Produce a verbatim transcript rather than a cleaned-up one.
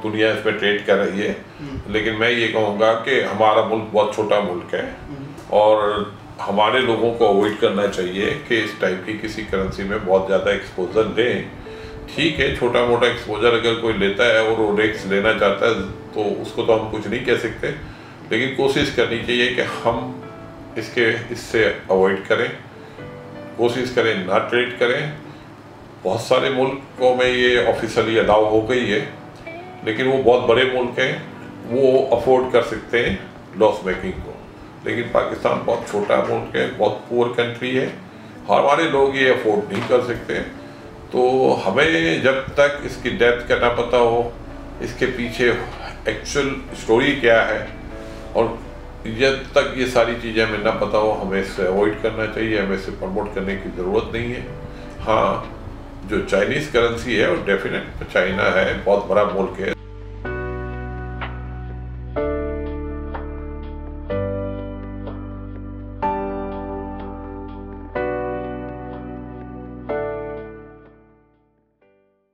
दुनिया इसमें ट्रेड कर रही है, लेकिन मैं ये कहूँगा कि हमारा मुल्क बहुत छोटा मुल्क है और हमारे लोगों को अवॉइड करना चाहिए कि इस टाइप की किसी करेंसी में बहुत ज़्यादा एक्सपोजर लें। ठीक है, छोटा मोटा एक्सपोजर अगर कोई लेता है और वो रिस्क लेना चाहता है तो उसको तो हम कुछ नहीं कह सकते, लेकिन कोशिश करनी चाहिए कि हम इसके इससे अवॉइड करें, कोशिश करें ना ट्रेड करें। बहुत सारे मुल्कों में ये ऑफिशियली अलाउ हो गई है, लेकिन वो बहुत बड़े मुल्क हैं, वो अफोर्ड कर सकते हैं लॉस मेकिंग को, लेकिन पाकिस्तान बहुत छोटा मुल्क है, बहुत पुअर कंट्री है, हमारे लोग ये अफोर्ड नहीं कर सकते। तो हमें जब तक इसकी डेप्थ का ना पता हो, इसके पीछे एक्चुअल स्टोरी क्या है, और जब तक ये सारी चीज़ें हमें ना पता हो, हमें इससे अवॉइड करना चाहिए, हमें इसे प्रमोट करने की ज़रूरत नहीं है। हाँ, जो चाइनीज़ करेंसी है वो डेफिनेट चाइना है, बहुत बड़ा मुल्क है।